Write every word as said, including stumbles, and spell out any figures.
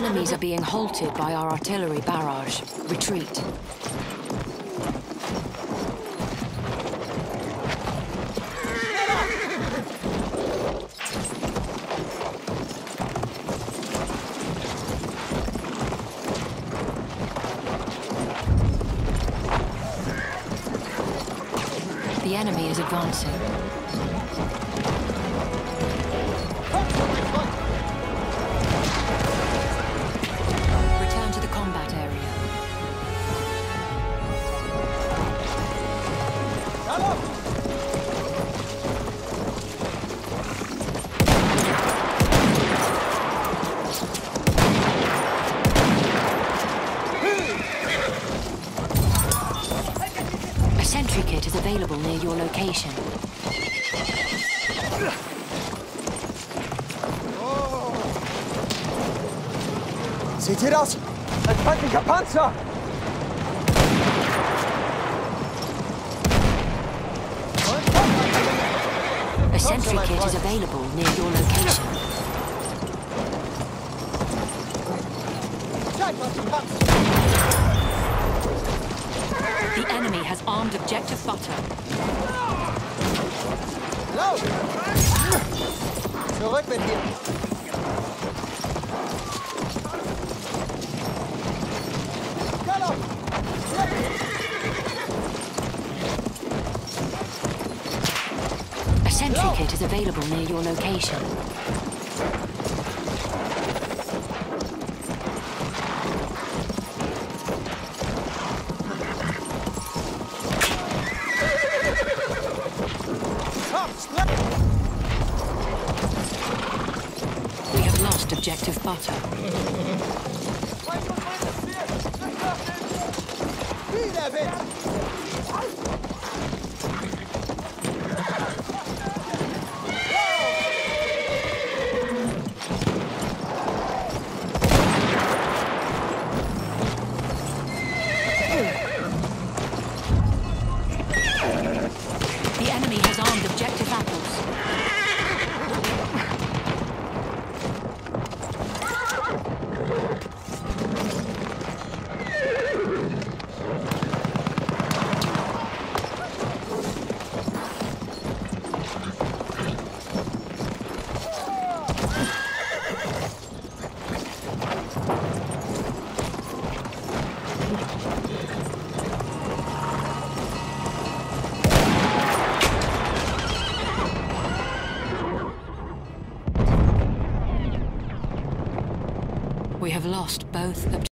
enemies are being halted by our artillery barrage. Retreat. The enemy is advancing. Return to the combat area. A sentry kit is available near your location. Seht ihr das? Ein feindlicher Panzer! A sentry kit is available near your location. The enemy has armed objective butter. Lauf! Zurück mit dir! A sentry kit is available near your location. We have lost objective butter. The enemy has armed objective apples. We have lost both objectives.